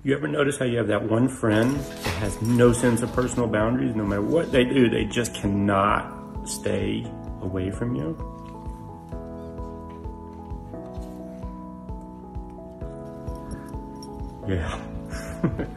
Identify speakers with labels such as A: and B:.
A: You ever notice how you have that one friend that has no sense of personal boundaries? No matter what they do, they just cannot stay away from you? Yeah.